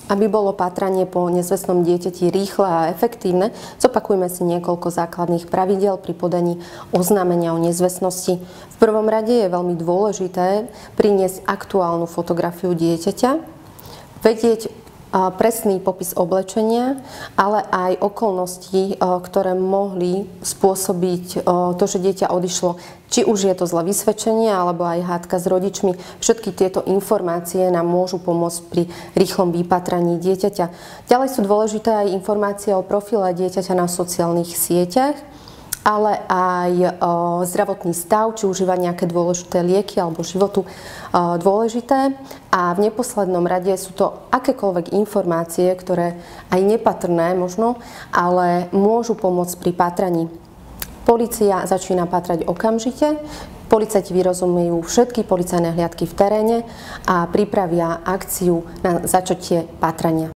Aby bolo pátranie po nezvestnom dieťati rýchle a efektívne, zopakujme si niekoľko základných pravidiel pri podaní oznámenia o nezvestnosti. V prvom rade je veľmi dôležité priniesť aktuálnu fotografiu dieťaťa, vedieť presný popis oblečenia, ale aj okolnosti, ktoré mohli spôsobiť to, že dieťa odišlo. Či už je to zlé vysvedčenie, alebo aj hádka s rodičmi. Všetky tieto informácie nám môžu pomôcť pri rýchlom vypatraní dieťaťa. Ďalej sú dôležité aj informácie o profile dieťaťa na sociálnych sieťach, ale aj zdravotný stav, či užíva nejaké dôležité lieky alebo životu dôležité. A v neposlednom rade sú to akékoľvek informácie, ktoré aj nepatrné možno, ale môžu pomôcť pri pátraní. Polícia začína pátrať okamžite, policajti vyrozumejú všetky policajné hliadky v teréne a pripravia akciu na začatie pátrania.